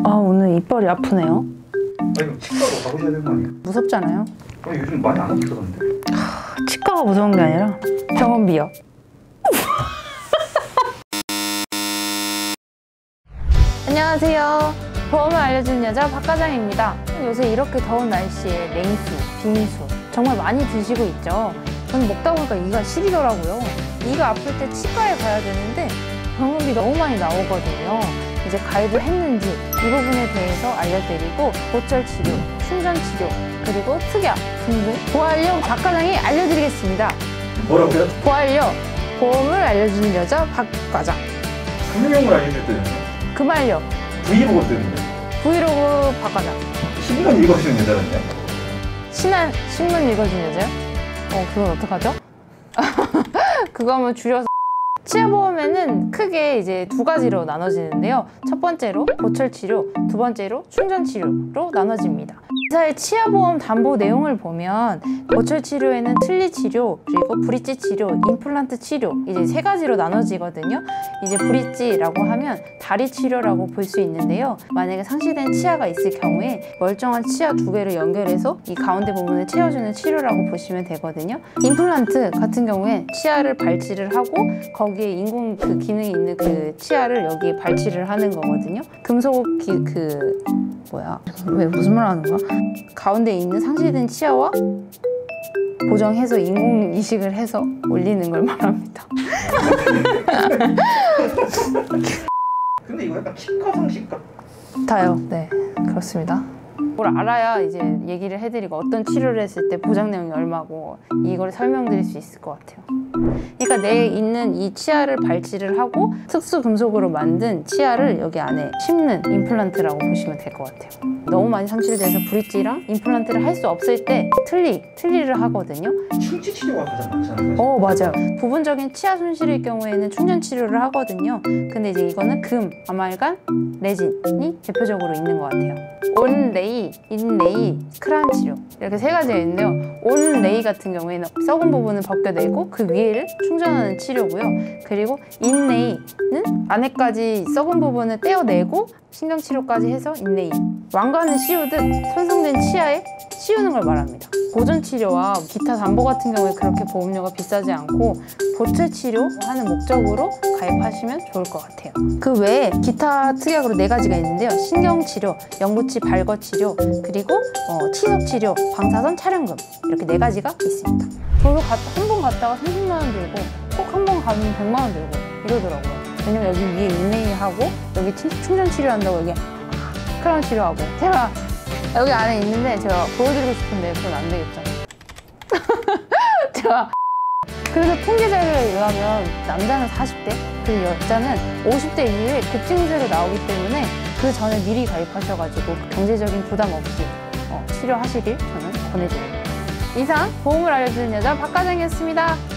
아, 오늘 이빨이 아프네요. 아니, 치과로 가보셔야 되는 거 아니에요? 무섭잖아요. 아니, 요즘 많이 안 아프던데. 치과가 무서운 게 아니라 병원비요. 안녕하세요. 보험을 알려주는 여자 박과장입니다. 요새 이렇게 더운 날씨에 냉수, 빙수 정말 많이 드시고 있죠. 저는 먹다 보니까 이가 시리더라고요. 이가 아플 때 치과에 가야 되는데 병원비 너무 많이 나오거든요. 이제 가입을 했는지 이 부분에 대해서 알려드리고 보철 치료, 충전 치료, 그리고 특약 등등 보활용 박과장이 알려드리겠습니다. 뭐라고요? 보활용, 보험을 알려주는 여자 박과장. 금융을 알려줄 때는 그 말요. 브이로그 뜨는데. 브이로그 박과장. 신문 읽어주는 여자는요? 신문 읽어주는 여자요? 그건 어떡하죠? 그거 한번 줄여서. 치아보험에는 크게 이제 두 가지로 나눠지는데요. 첫 번째로 보철 치료, 두 번째로 충전 치료로 나눠집니다. 회사의 치아보험 담보 내용을 보면 보철 치료에는 틀니 치료, 그리고 브릿지 치료, 임플란트 치료 이제 세 가지로 나눠지거든요. 이제 브릿지라고 하면 다리 치료라고 볼 수 있는데요. 만약에 상실된 치아가 있을 경우에 멀쩡한 치아 두 개를 연결해서 이 가운데 부분을 채워주는 치료라고 보시면 되거든요. 임플란트 같은 경우에 치아를 발치를 하고 거기에 인공 그 기능이 있는 그 치아를 여기에 발치를 하는 거거든요. 금속 왜 무슨 말 하는 거야? 가운데 있는 상실된 치아와 고정해서 인공 이식을 해서 올리는 걸 말합니다. 근데 이거 약간 치과 상식 다요. 네, 그렇습니다. 뭘 알아야 이제 얘기를 해드리고 어떤 치료를 했을 때 보장 내용이 얼마고 이걸 설명드릴 수 있을 것 같아요. 그러니까 내 있는 이 치아를 발치를 하고 특수 금속으로 만든 치아를 여기 안에 심는 임플란트라고 보시면 될 것 같아요. 너무 많이 상실돼서 브릿지랑 임플란트를 할 수 없을 때 틀니를 하거든요. 충치 치료가 가장 많잖아요. 맞아요. 부분적인 치아 손실일 경우에는 충전 치료를 하거든요. 근데 이제 이거는 금, 아말감, 레진이 대표적으로 있는 것 같아요. 온레이, 인레이, 크라운 치료 이렇게 세 가지가 있는데요. 온레이 같은 경우에는 썩은 부분을 벗겨내고 그 위에를 충전하는 치료고요. 그리고 인레이는 안에까지 썩은 부분을 떼어내고 신경치료까지 해서 인레이. 왕관을 씌우듯 손상된 치아에 씌우는 걸 말합니다. 보존치료와 기타 담보 같은 경우에 그렇게 보험료가 비싸지 않고 보철 치료하는 목적으로 가입하시면 좋을 것 같아요. 그 외에 기타 특약으로 4가지가 있는데요. 신경치료, 영구치 발거치료, 그리고 치석치료, 방사선 촬영금 이렇게 4가지가 있습니다. 저도 한 번 갔다가 30만 원 들고 꼭 한 번 가면 100만 원 들고 이러더라고요. 왜냐면 여기 위에 인레이하고 여기 충전 치료한다고 여기 크라운 치료하고 제가 여기 안에 있는데 제가 보여드리고 싶은데 그건 안 되겠죠. 제가 그래서 통계자료에 의하면 남자는 40대 그리고 여자는 50대 이후에 급증세로 나오기 때문에 그 전에 미리 가입하셔가지고 경제적인 부담 없이 치료하시길 저는 권해드립니다. 이상 보험을 알려주는 여자 박과장이었습니다.